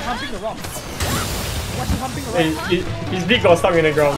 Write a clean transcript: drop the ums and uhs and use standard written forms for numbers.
humping the rock. What's he humping the rock? His dick got stuck in the ground.